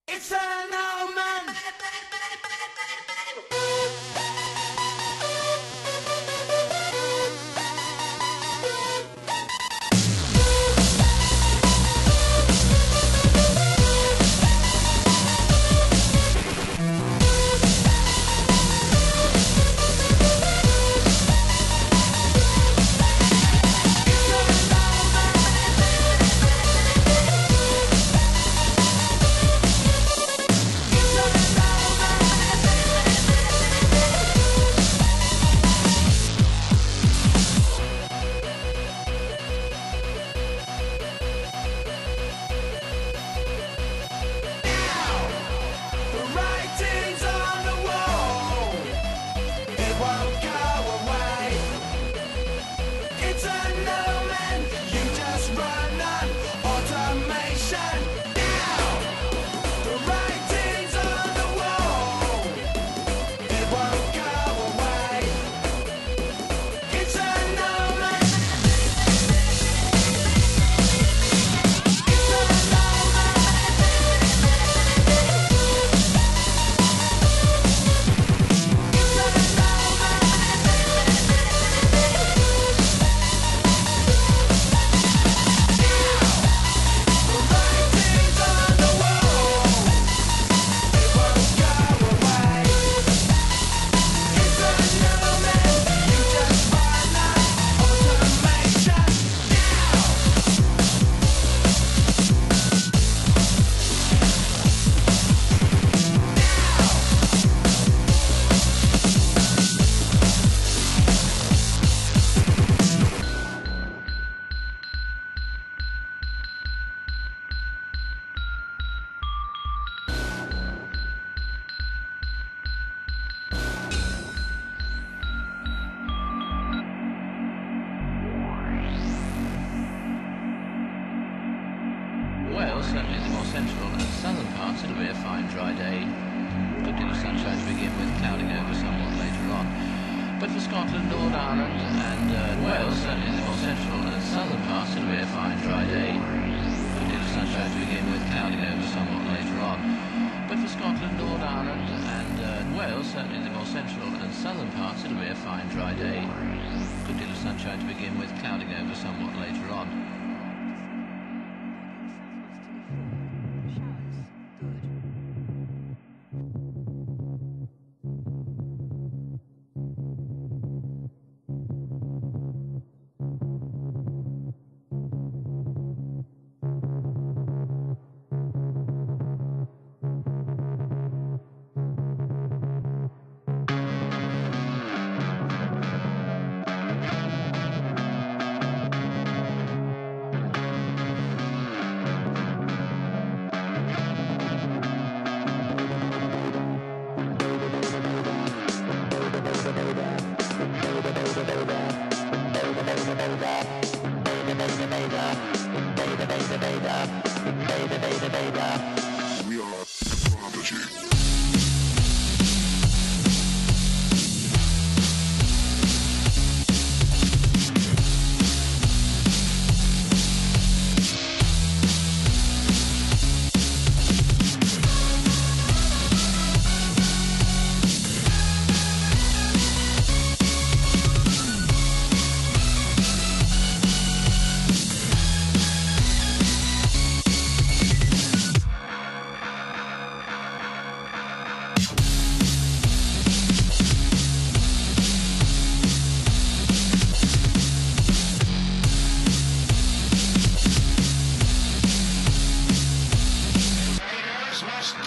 It's an omen! Certainly the more central and southern parts it'll be a fine dry day. Good deal of sunshine to begin with, clouding over somewhat later on. But for Scotland, Northern Ireland and Wales, certainly the more central and southern parts it'll be a fine dry day. Good deal of sunshine to begin with, clouding over somewhat later on. But for Scotland, Northern Ireland and Wales, certainly the more central and southern parts it'll be a fine dry day. Good deal of sunshine to begin with, clouding over somewhat later on. We are Prodigy. Must